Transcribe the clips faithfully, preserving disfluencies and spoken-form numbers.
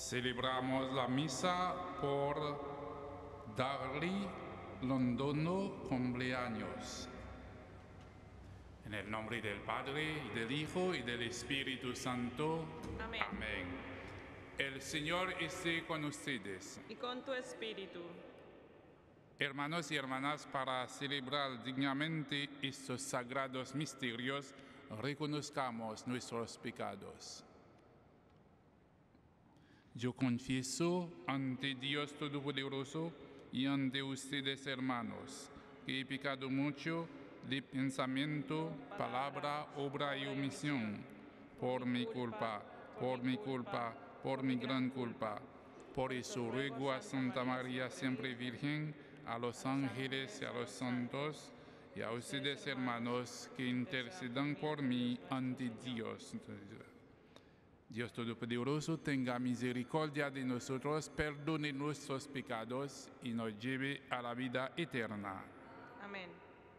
Celebramos la misa por Darly Londono cumpleaños. En el nombre del Padre, y del Hijo, y del Espíritu Santo. Amén. Amén. El Señor esté con ustedes. Y con tu espíritu. Hermanos y hermanas, para celebrar dignamente estos sagrados misterios, reconozcamos nuestros pecados. Yo confieso ante Dios Todopoderoso y ante ustedes, hermanos, que he pecado mucho de pensamiento, palabra, obra y omisión, por mi culpa, por mi culpa, por mi gran culpa. Por eso ruego a Santa María, siempre Virgen, a los ángeles y a los santos, y a ustedes, hermanos, que intercedan por mí ante Dios. Dios Todopoderoso tenga misericordia de nosotros, perdone nuestros pecados y nos lleve a la vida eterna. Amén.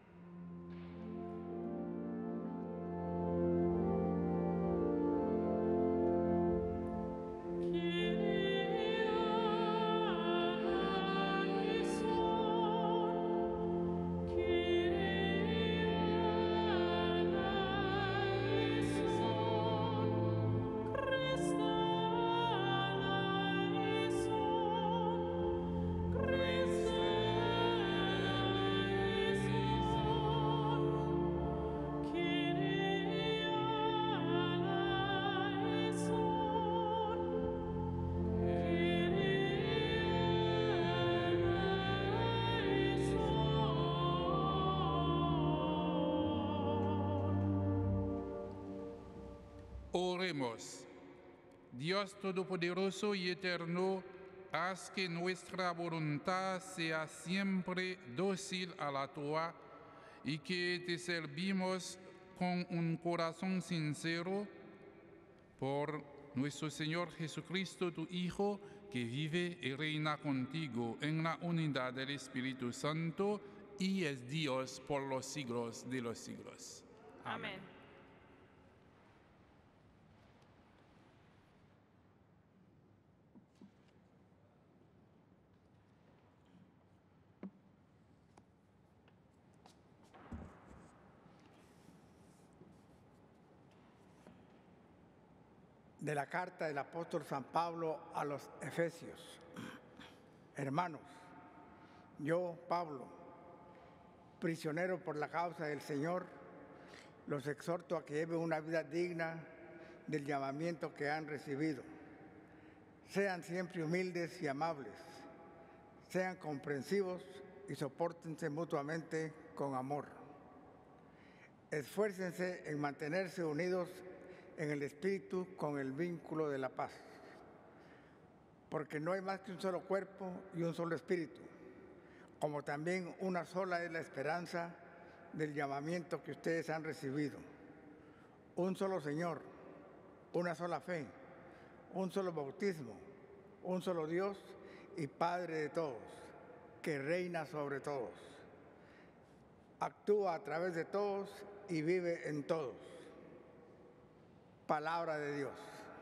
Oremos. Dios Todopoderoso y Eterno, haz que nuestra voluntad sea siempre dócil a la tua y que te servimos con un corazón sincero por nuestro Señor Jesucristo, tu Hijo, que vive y reina contigo en la unidad del Espíritu Santo y es Dios por los siglos de los siglos. Amén. De la carta del apóstol San Pablo a los Efesios. Hermanos, yo, Pablo, prisionero por la causa del Señor, los exhorto a que lleven una vida digna del llamamiento que han recibido. Sean siempre humildes y amables, sean comprensivos y sopórtense mutuamente con amor. Esfuércense en mantenerse unidos en el Espíritu con el vínculo de la paz, porque no hay más que un solo cuerpo y un solo Espíritu, como también una sola es la esperanza del llamamiento que ustedes han recibido. Un solo Señor, una sola fe, un solo bautismo, un solo Dios y Padre de todos, que reina sobre todos, actúa a través de todos y vive en todos. Palabra de Dios.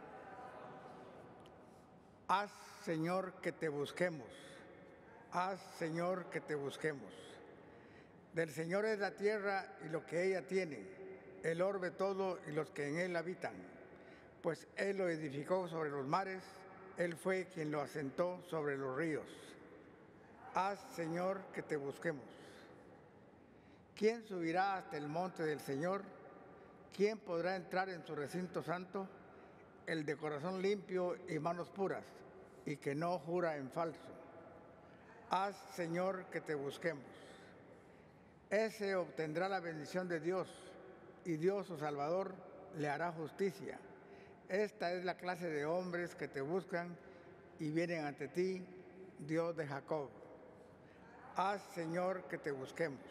Haz, Señor, que te busquemos. Haz, Señor, que te busquemos. Del Señor es la tierra y lo que ella tiene, el orbe todo y los que en él habitan. Pues Él lo edificó sobre los mares, Él fue quien lo asentó sobre los ríos. Haz, Señor, que te busquemos. ¿Quién subirá hasta el monte del Señor? ¿Quién podrá entrar en su recinto santo? El de corazón limpio y manos puras, y que no jura en falso. Haz, Señor, que te busquemos. Ese obtendrá la bendición de Dios, y Dios, su Salvador, le hará justicia. Esta es la clase de hombres que te buscan y vienen ante ti, Dios de Jacob. Haz, Señor, que te busquemos.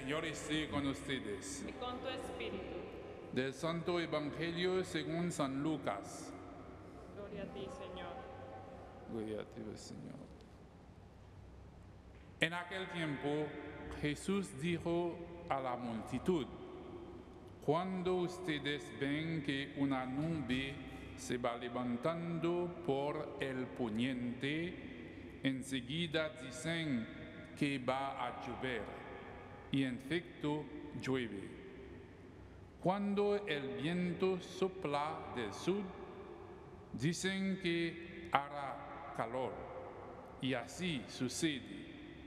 Señor esté con ustedes. y con tu espíritu. Del Santo Evangelio según San Lucas. Gloria a ti, Señor. Gloria a ti, Señor. En aquel tiempo, Jesús dijo a la multitud: cuando ustedes ven que una nube se va levantando por el poniente, enseguida dicen que va a llover, y en efecto llueve. Cuando el viento sopla del sur, dicen que hará calor, y así sucede.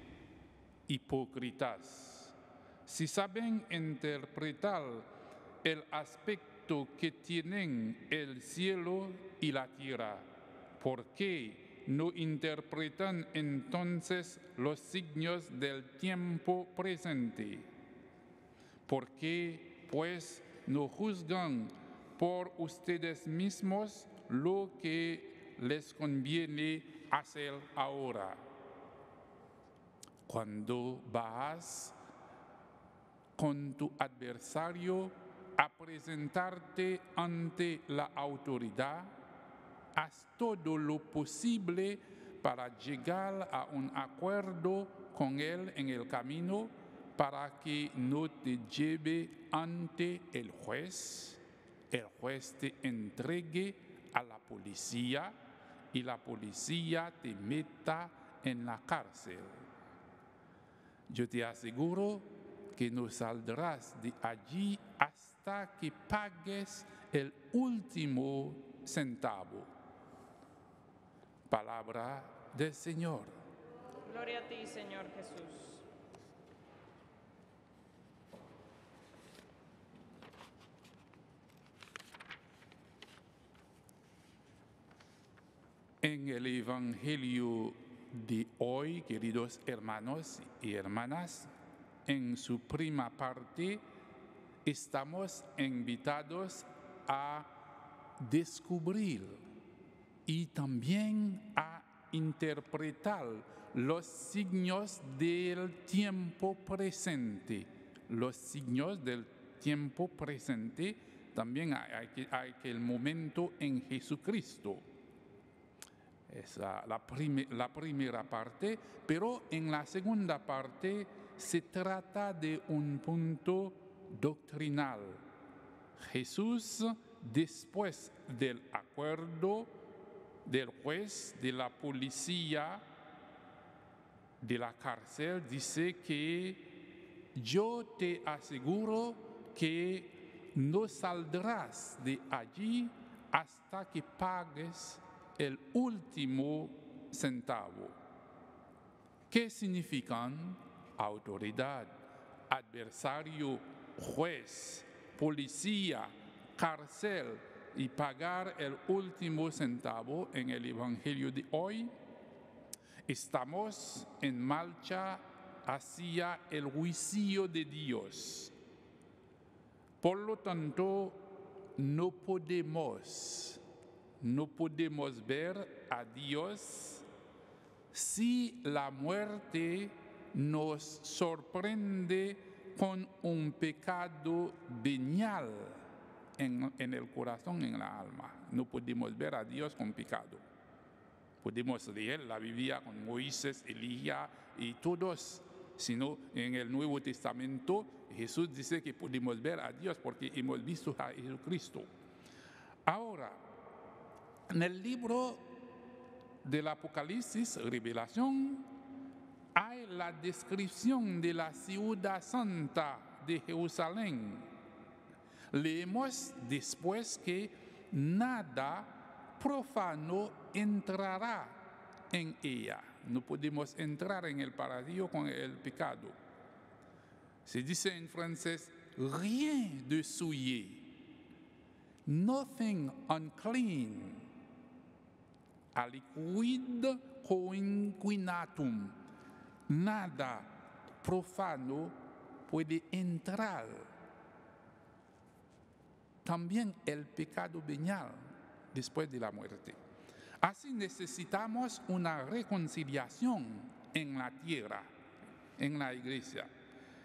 Hipócritas, si saben interpretar el aspecto que tienen el cielo y la tierra, ¿por qué no interpretan entonces los signos del tiempo presente? ¿Por qué, pues, no juzgan por ustedes mismos lo que les conviene hacer ahora? Cuando vas con tu adversario a presentarte ante la autoridad, haz todo lo posible para llegar a un acuerdo con él en el camino, para que no te lleve ante el juez, el juez te entregue a la policía y la policía te meta en la cárcel. Yo te aseguro que no saldrás de allí hasta que pagues el último centavo. Palabra del Señor. Gloria a ti, Señor Jesús. En el Evangelio de hoy, queridos hermanos y hermanas, en su prima parte estamos invitados a descubrir y también a interpretar los signos del tiempo presente. Los signos del tiempo presente también hay, hay, hay el momento en Jesucristo. Esa, la, prim la primera parte, pero en la segunda parte se trata de un punto doctrinal. Jesús, después del acuerdo del juez, de la policía, de la cárcel, dice que yo te aseguro que no saldrás de allí hasta que pagues el último centavo. ¿Qué significan autoridad, adversario, juez, policía, cárcel y pagar el último centavo en el Evangelio de hoy? Estamos en marcha hacia el juicio de Dios. Por lo tanto, no podemos No podemos ver a Dios si la muerte nos sorprende con un pecado venial en, en el corazón, en la alma. No podemos ver a Dios con pecado. Podemos leer la Biblia con Moisés, Elías y todos, sino en el Nuevo Testamento Jesús dice que podemos ver a Dios porque hemos visto a Jesucristo. Ahora, en el libro del Apocalipsis, Revelación, hay la descripción de la ciudad santa de Jerusalén. Leemos después que nada profano entrará en ella. No podemos entrar en el paraíso con el pecado. Se dice en francés, rien de souillé, nothing unclean. Aliquid coinquinatum, nada profano puede entrar. También el pecado venial después de la muerte. Así necesitamos una reconciliación en la tierra, en la iglesia.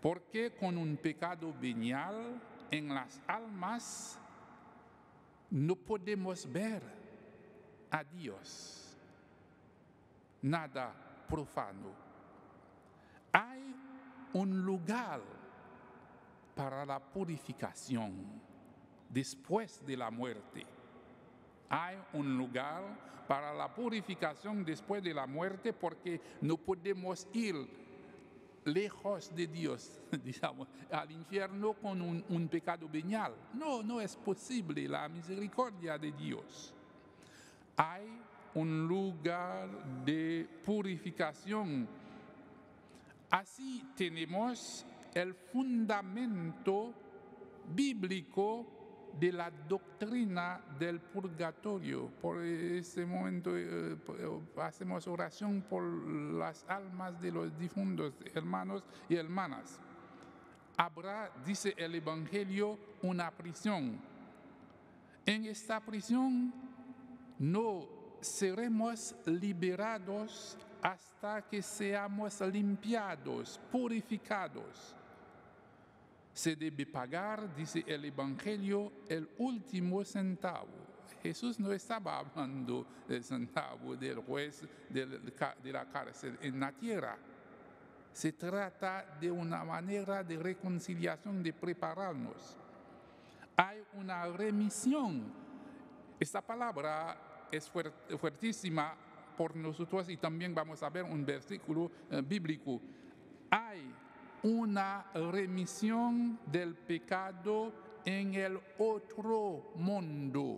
Porque con un pecado venial en las almas no podemos ver a Dios. Nada profano. Hay un lugar para la purificación después de la muerte. Hay un lugar para la purificación después de la muerte porque no podemos ir lejos de Dios, digamos, al infierno con un, un pecado venial. No, no es posible la misericordia de Dios. Hay un lugar de purificación. Así tenemos el fundamento bíblico de la doctrina del purgatorio. Por este momento eh, hacemos oración por las almas de los difuntos, hermanos y hermanas. Habrá, dice el Evangelio, una prisión. En esta prisión no seremos liberados hasta que seamos limpiados, purificados. Se debe pagar, dice el Evangelio, el último centavo. Jesús no estaba hablando del centavo del juez de la cárcel en la tierra. Se trata de una manera de reconciliación, de prepararnos. Hay una remisión. Esta palabra es fuertísima por nosotros y también vamos a ver un versículo eh, bíblico. Hay una remisión del pecado en el otro mundo.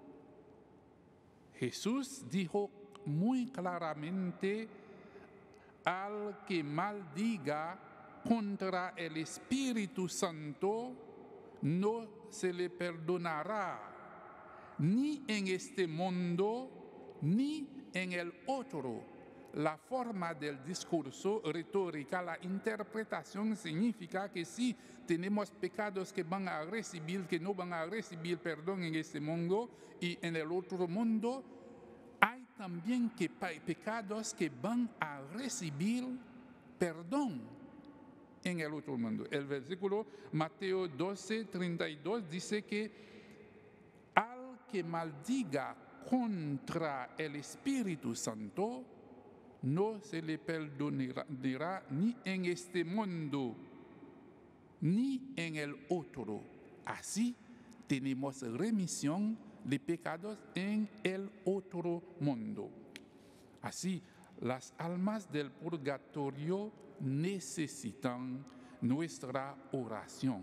Jesús dijo muy claramente: al que maldiga contra el Espíritu Santo, no se le perdonará, ni en este mundo, ni en el otro. La forma del discurso retórica, la interpretación significa que si tenemos pecados que van a recibir, que no van a recibir perdón en este mundo y en el otro mundo, hay también que pecados que van a recibir perdón en el otro mundo. El versículo Mateo doce, treinta y dos dice que al que maldiga contra el Espíritu Santo, no se le perdonará ni en este mundo, ni en el otro. Así tenemos remisión de pecados en el otro mundo. Así, las almas del purgatorio necesitan nuestra oración.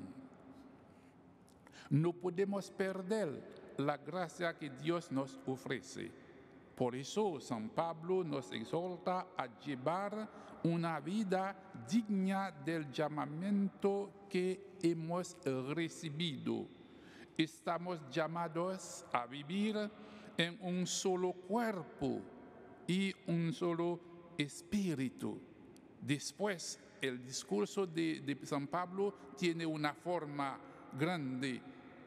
No podemos perder la gracia que Dios nos ofrece. Por eso San Pablo nos exhorta a llevar una vida digna del llamamiento que hemos recibido. Estamos llamados a vivir en un solo cuerpo y un solo espíritu. Después, el discurso de, de San Pablo tiene una forma grande.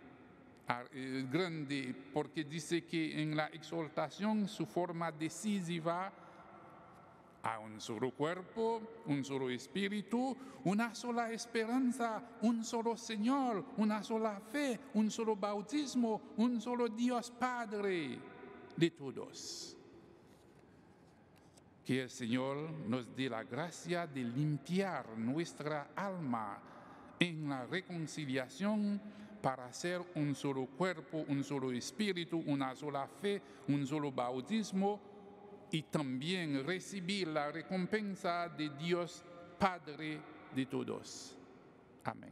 grande porque dice que en la exhortación su forma decisiva a un solo cuerpo, un solo espíritu, una sola esperanza, un solo Señor, una sola fe, un solo bautismo, un solo Dios Padre de todos. Que el Señor nos dé la gracia de limpiar nuestra alma en la reconciliación para ser un solo cuerpo, un solo espíritu, una sola fe, un solo bautismo y también recibir la recompensa de Dios Padre de todos. Amén.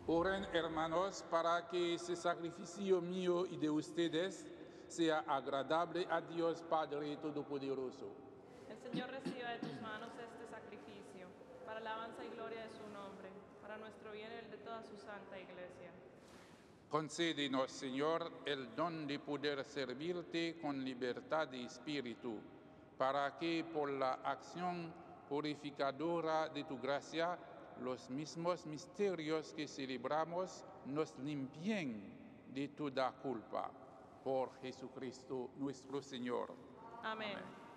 Oren, hermanos, para que ese sacrificio mío y de ustedes sea agradable a Dios Padre Todopoderoso. El Señor reciba de tus manos este sacrificio, para alabanza y gloria de su nombre, para nuestro bien y el de toda su santa iglesia. Concédenos, Señor, el don de poder servirte con libertad de espíritu, para que por la acción purificadora de tu gracia, los mismos misterios que celebramos nos limpien de toda culpa. Por Jesucristo nuestro Señor. Amén.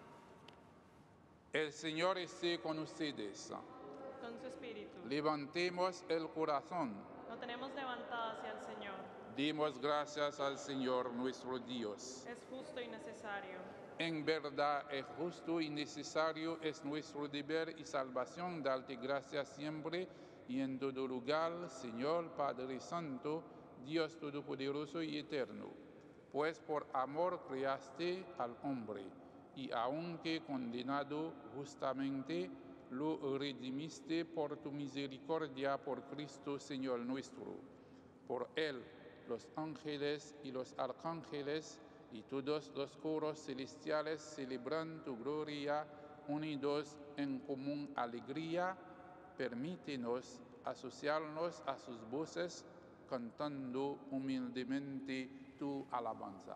El Señor esté con ustedes. Con su espíritu. Levantemos el corazón. Lo tenemos levantado hacia el Señor. Demos gracias al Señor nuestro Dios. Es justo y necesario. En verdad es justo y necesario, es nuestro deber y salvación darte gracias siempre y en todo lugar, Señor Padre Santo, Dios Todopoderoso y Eterno. Pues por amor creaste al hombre, y aunque condenado justamente, lo redimiste por tu misericordia por Cristo Señor nuestro. Por él, los ángeles y los arcángeles y todos los coros celestiales celebran tu gloria, unidos en común alegría. Permítenos asociarnos a sus voces, cantando humildemente tu alabanza.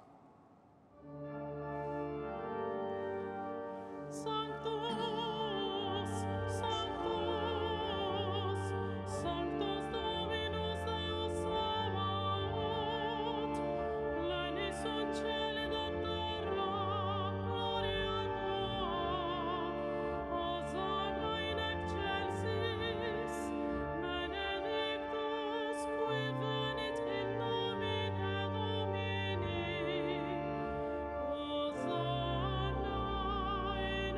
Sanctus, Sanctus, Sanctus Dominus Deus Sabaoth, pleni sunt caeli et terra, gloria tua. Hosanna in excelsis, benedictus qui venit in nomine Domini. Hosanna in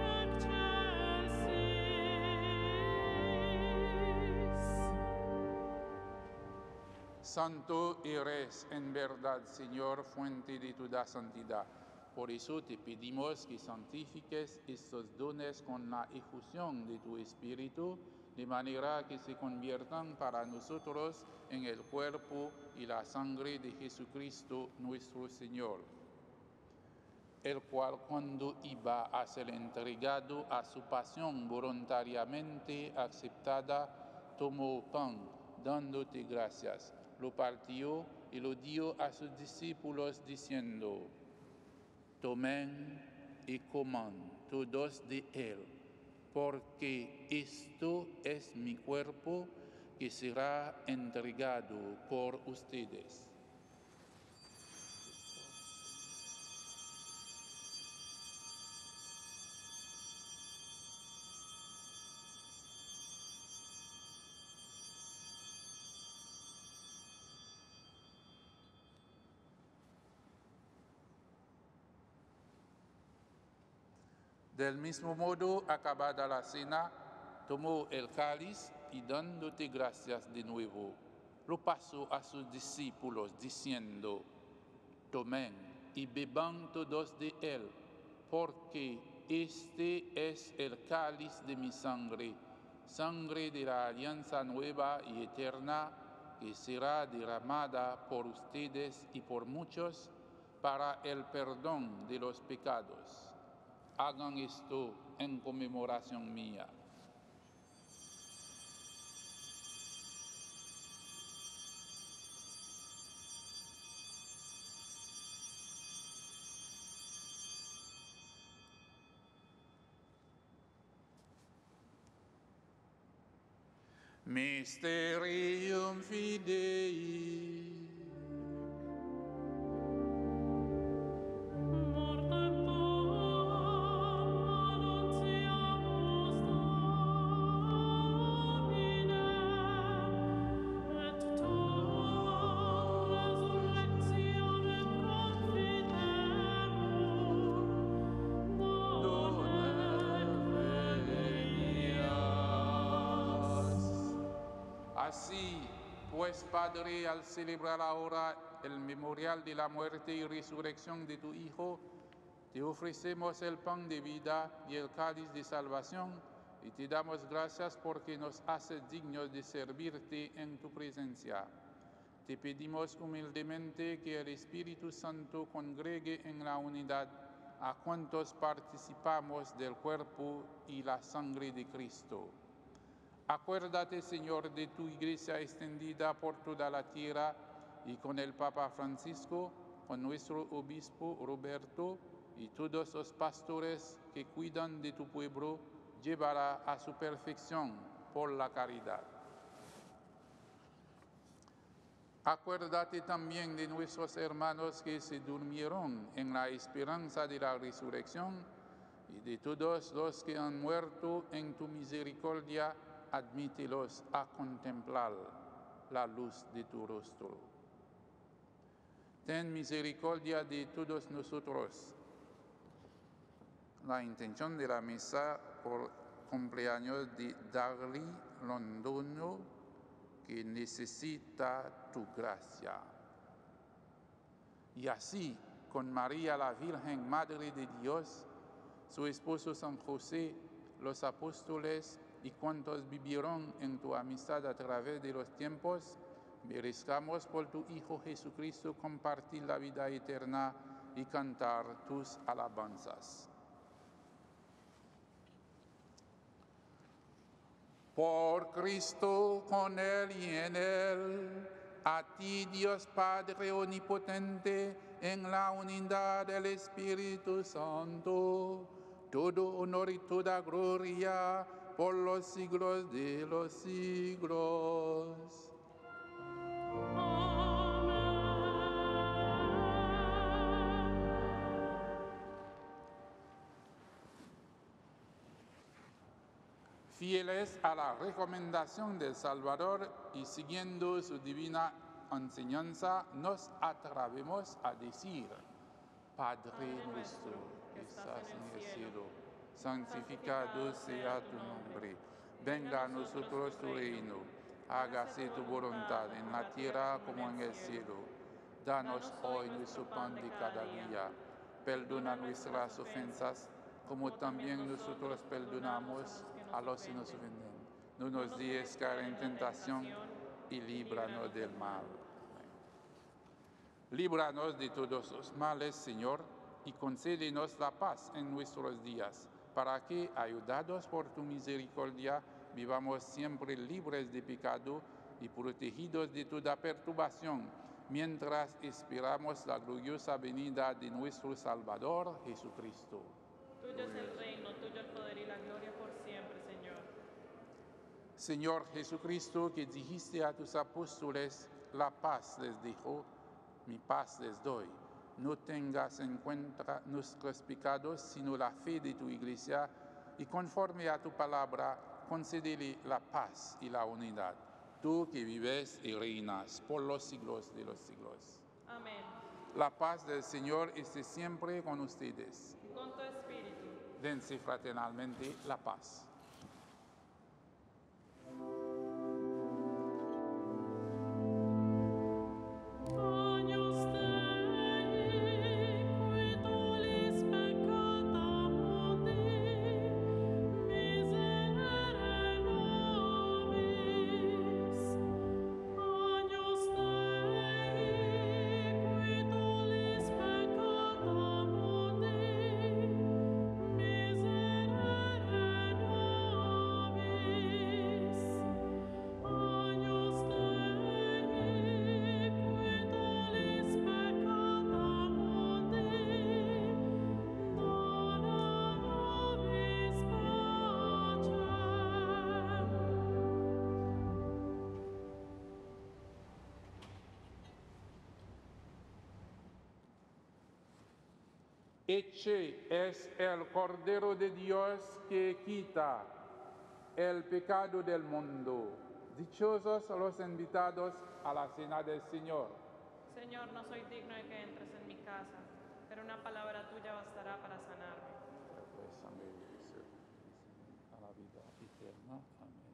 excelsis. Santo eres en verdad, Señor, fuente de toda santidad. Por eso te pedimos que santifiques estos dones con la efusión de tu Espíritu, de manera que se conviertan para nosotros en el cuerpo y la sangre de Jesucristo nuestro Señor, el cual, cuando iba a ser entregado a su pasión voluntariamente aceptada, tomó pan, dándote gracias, lo partió y lo dio a sus discípulos diciendo: tomen y coman todos de él, porque esto es mi cuerpo que será entregado por ustedes. Del mismo modo, acabada la cena, tomó el cáliz y dándote gracias de nuevo, lo pasó a sus discípulos diciendo: tomen y beban todos de él, porque este es el cáliz de mi sangre, sangre de la alianza nueva y eterna, que será derramada por ustedes y por muchos para el perdón de los pecados. Hagan esto en conmemoración mía. Mysterium Fidei. Mortem tuam annuntiamus Domine, et tuam resurrectionem confitemur, donec venias. Así, pues, Padre, al celebrar ahora el memorial de la muerte y resurrección de tu Hijo, te ofrecemos el pan de vida y el cáliz de salvación, y te damos gracias porque nos haces dignos de servirte en tu presencia. Te pedimos humildemente que el Espíritu Santo congregue en la unidad a cuantos participamos del cuerpo y la sangre de Cristo. Acuérdate, Señor, de tu iglesia extendida por toda la tierra y con el Papa Francisco, con nuestro obispo Roberto y todos los pastores que cuidan de tu pueblo, llevará a su perfección por la caridad. Acuérdate también de nuestros hermanos que se durmieron en la esperanza de la resurrección y de todos los que han muerto en tu misericordia, admítelos a contemplar la luz de tu rostro. Ten misericordia de todos nosotros. La intención de la misa por cumpleaños de Darly Londoño, que necesita tu gracia. Y así, con María la Virgen, Madre de Dios, su esposo San José, los apóstoles y cuantos vivieron en tu amistad a través de los tiempos, merezcamos por tu Hijo Jesucristo compartir la vida eterna y cantar tus alabanzas. Por Cristo, con Él y en Él, a ti, Dios Padre Omnipotente, en la unidad del Espíritu Santo, todo honor y toda gloria por los siglos de los siglos. Fieles a la recomendación del Salvador y siguiendo su divina enseñanza, nos atrevemos a decir: Padre nuestro que estás en el cielo, santificado sea tu nombre. Venga a nosotros tu reino. Hágase tu voluntad en la tierra como en el cielo. Danos hoy nuestro pan de cada día. Perdona nuestras ofensas, como también nosotros perdonamos a los que nos ofenden. No nos dejes caer en tentación y líbranos del mal. Líbranos de todos los males, Señor, y concédenos la paz en nuestros días, para que, ayudados por tu misericordia, vivamos siempre libres de pecado y protegidos de toda perturbación, mientras esperamos la gloriosa venida de nuestro Salvador Jesucristo. Tuyo es el reino, tuyo el poder y la gloria por siempre, Señor. Señor Jesucristo, que dijiste a tus apóstoles, la paz les dejo, mi paz les doy. No tengas en cuenta nuestros pecados, sino la fe de tu iglesia, y conforme a tu palabra, concédele la paz y la unidad. Tú que vives y reinas por los siglos de los siglos. Amén. La paz del Señor esté siempre con ustedes. Con tu espíritu. Dense fraternalmente la paz. Agnus Dei, qui tollis peccata mundi, miserere nobis. Agnus Dei, qui tollis peccata mundi, miserere nobis. Agnus Dei, qui tollis peccata mundi, dona nobis Este es el Cordero de Dios que quita el pecado del mundo. Dichosos los invitados a la cena del Señor. Señor, no soy digno de que entres en mi casa, pero una palabra tuya bastará para sanarme. Pues, amén, dice, a la vida eterna. Amén.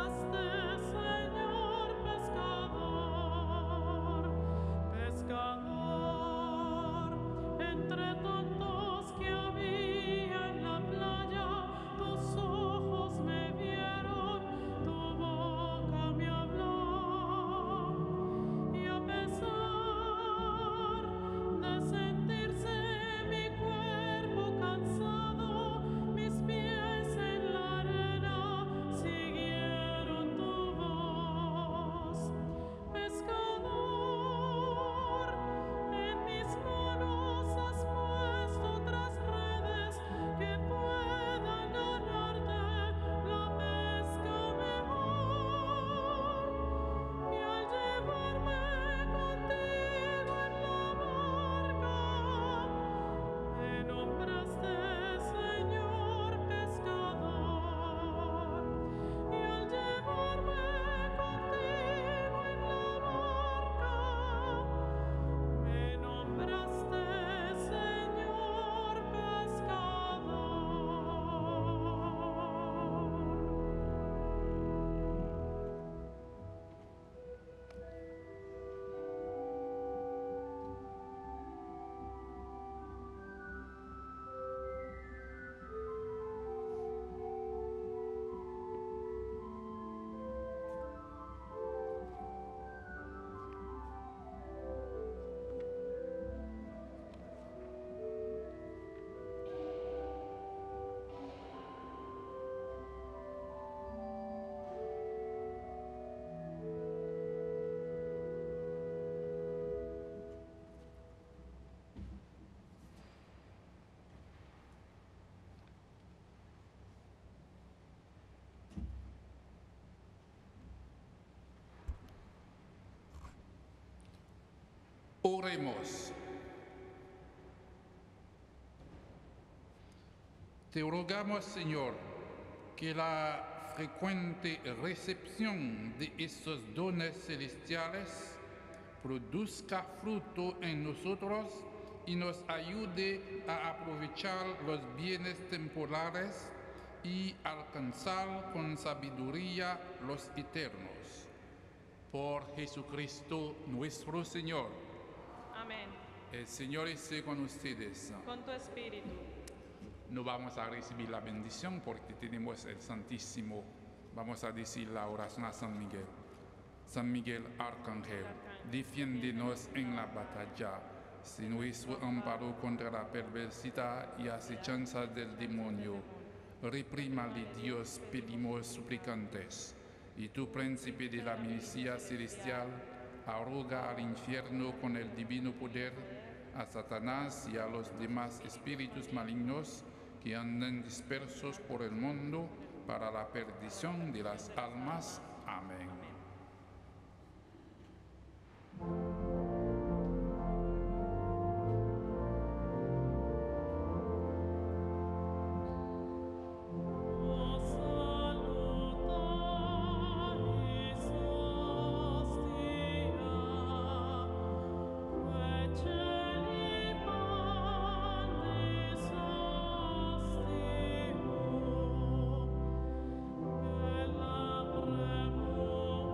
Oremos. Te rogamos, Señor, que la frecuente recepción de estos dones celestiales produzca fruto en nosotros y nos ayude a aprovechar los bienes temporales y alcanzar con sabiduría los eternos. Por Jesucristo nuestro Señor. Amén. El Señor esté con ustedes. Con tu espíritu. No vamos a recibir la bendición porque tenemos el Santísimo. Vamos a decir la oración a San Miguel. San Miguel, Arcángel, defiéndenos en la batalla. Sé nuestro amparo contra la perversidad y acechanzas del demonio. Reprímale, Dios, pedimos suplicantes. Y tu príncipe de la milicia celestial, arroga al infierno con el divino poder a Satanás y a los demás espíritus malignos que andan dispersos por el mundo para la perdición de las almas. Amén. Premo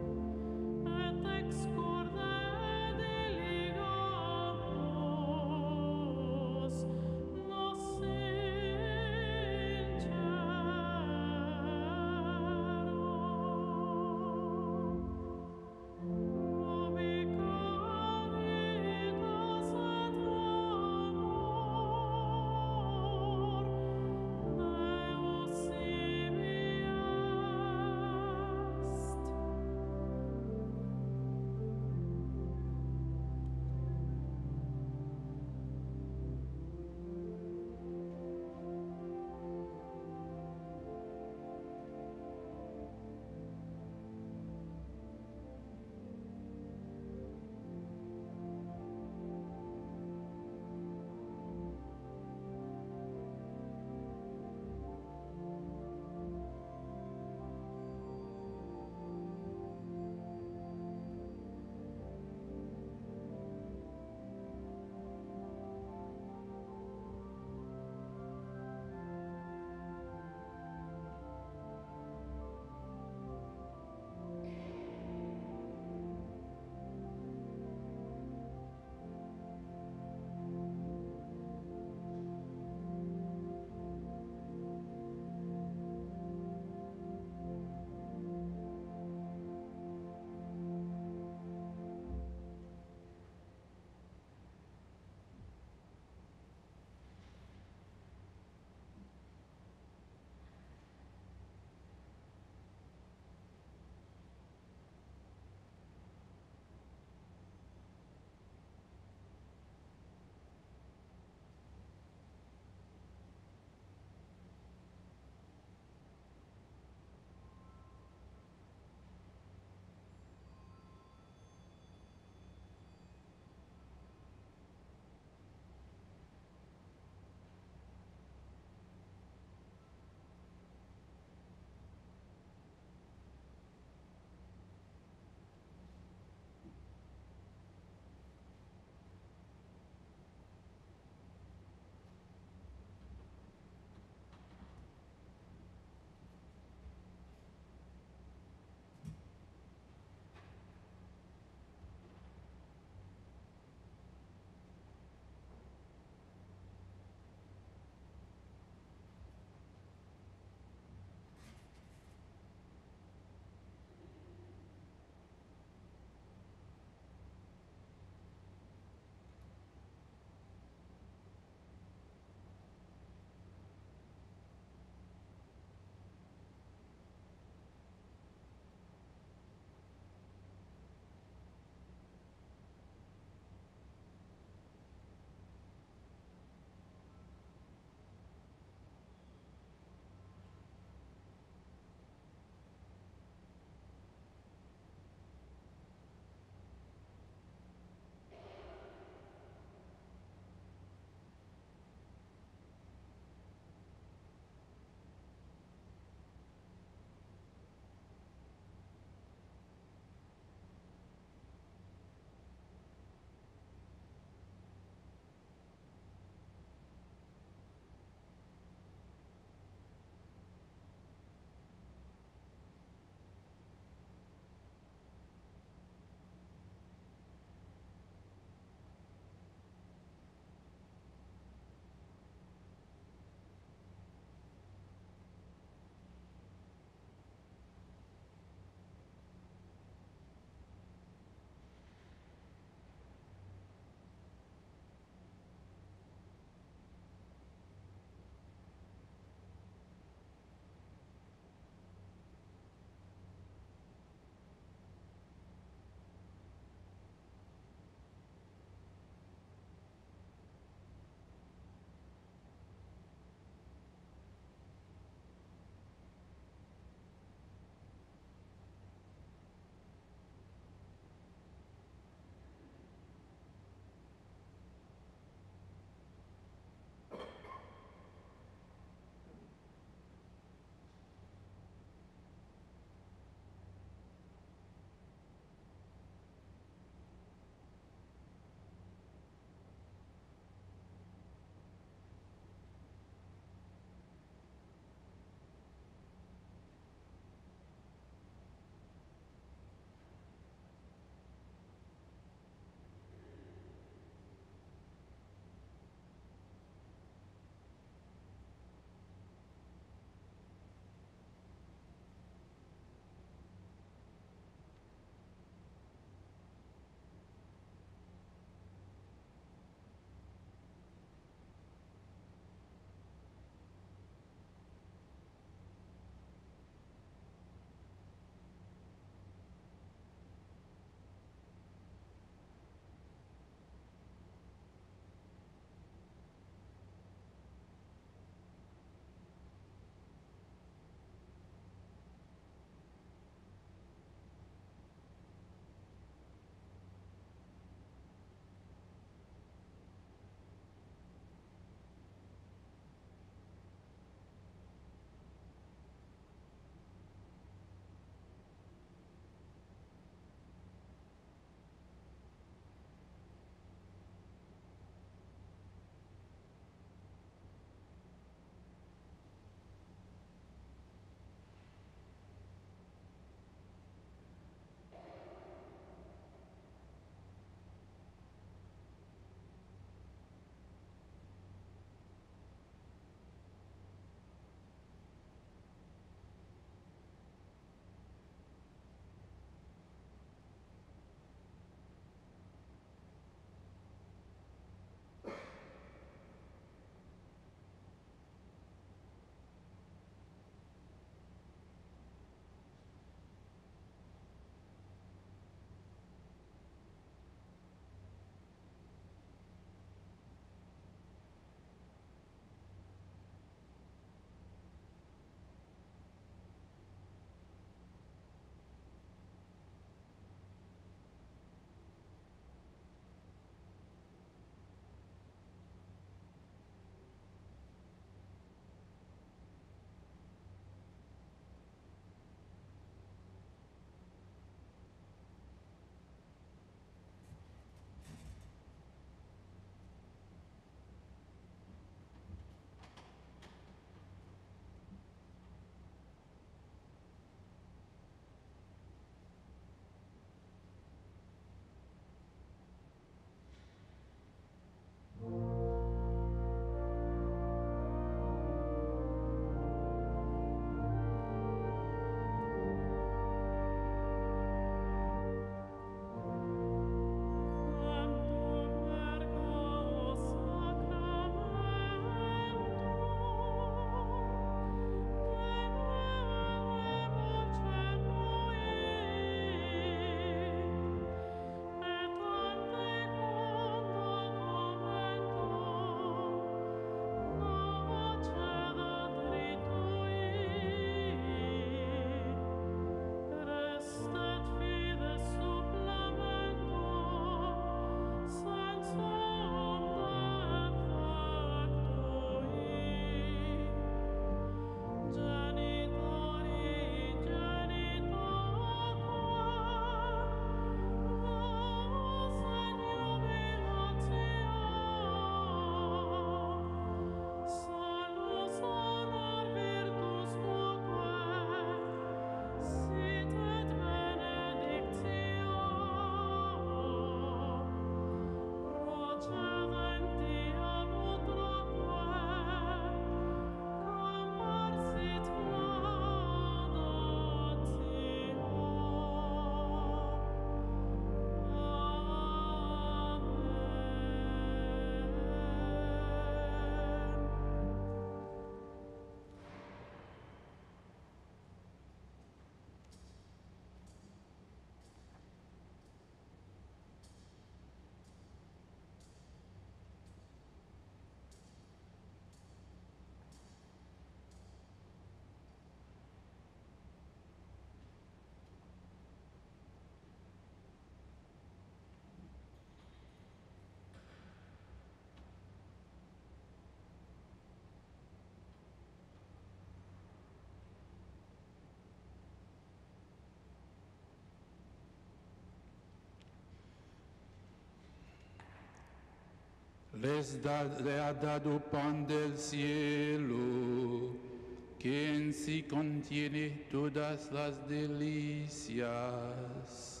les da- le ha dado pan del cielo, que en sí contiene todas las delicias.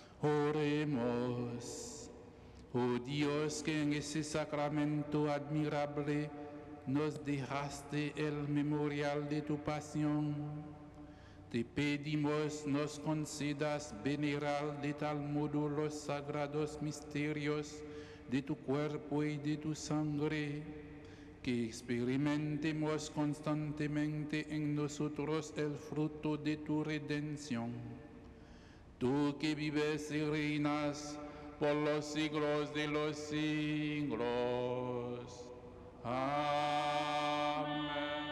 Oremos. Oh Dios, que en ese sacramento admirable nos dejaste el memorial de tu pasión, te pedimos nos concedas venerar de tal modo los sagrados misterios de tu cuerpo y de tu sangre, que experimentemos constantemente en nosotros el fruto de tu redención. Tú que vives y reinas por los siglos de los siglos. Amén.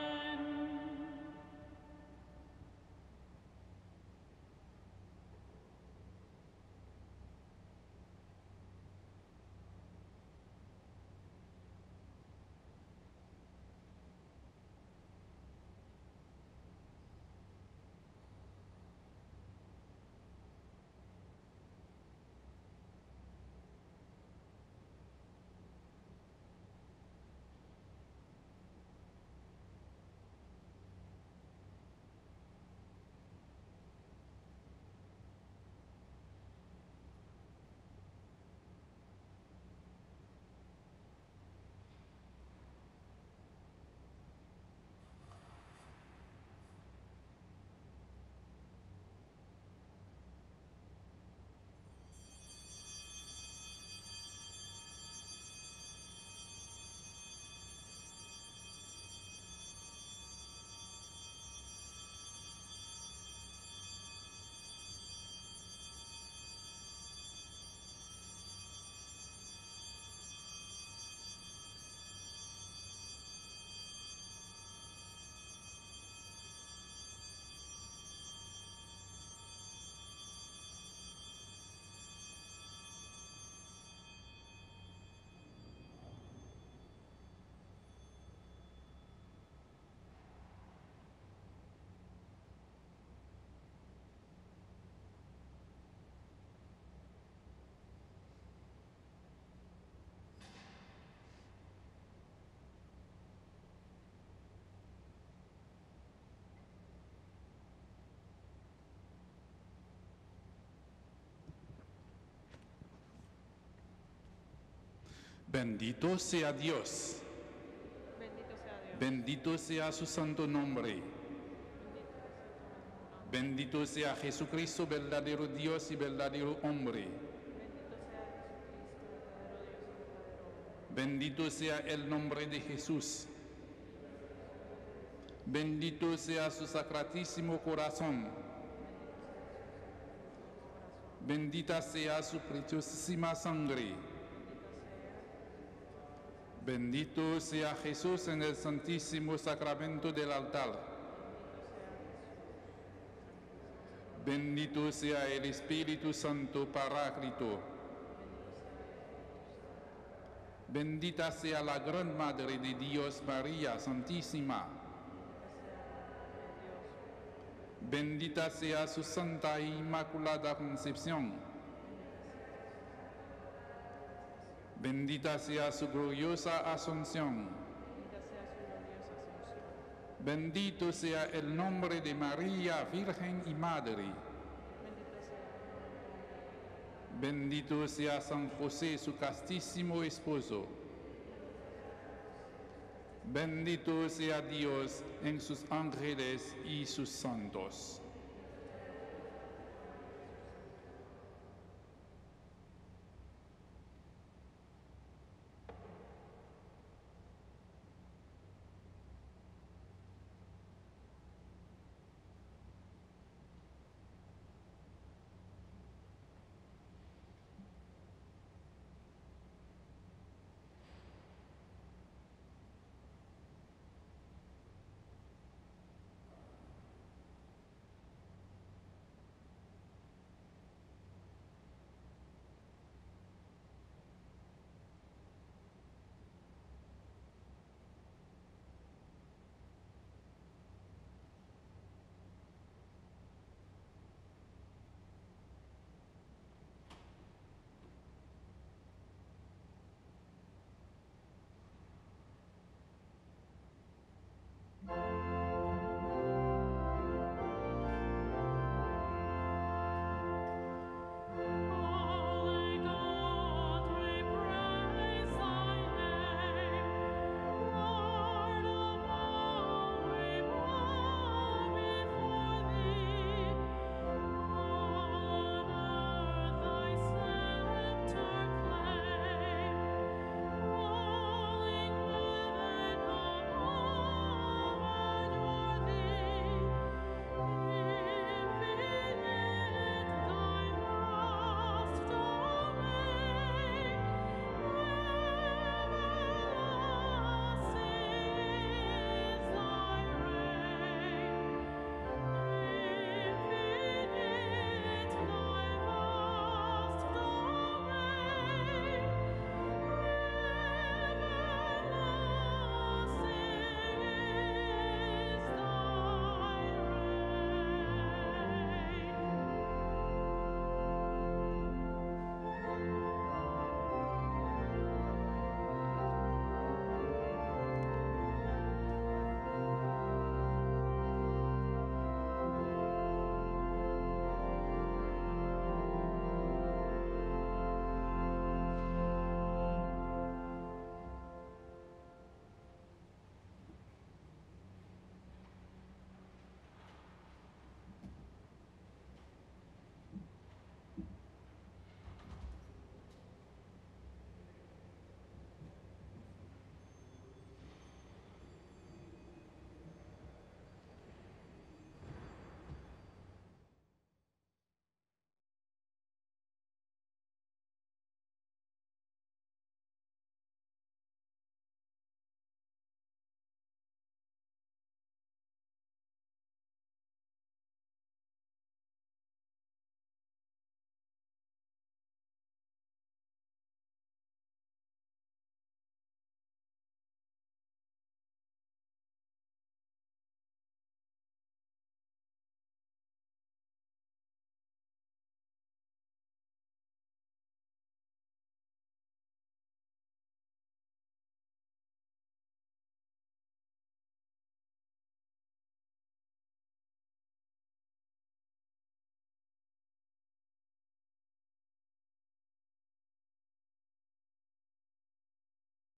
Bendito sea Dios, Bendito sea Dios. bendito sea su santo nombre, bendito sea Jesucristo, verdadero Dios y verdadero hombre, Bendito sea Jesucristo, verdadero Dios y verdadero hombre. bendito sea el nombre de Jesús, bendito sea su sacratísimo corazón, bendita sea su preciosísima sangre. Bendito sea Jesús en el santísimo sacramento del altar. Bendito sea el Espíritu Santo Paráclito. Bendita sea la Gran Madre de Dios, María Santísima. Bendita sea su Santa e Inmaculada Concepción. Bendita sea su gloriosa Asunción. Bendita sea su gloriosa asunción. Bendito sea el nombre de María, Virgen y Madre. Bendito sea Bendito sea San José, su castísimo esposo. Bendito sea Dios en sus ángeles y sus santos.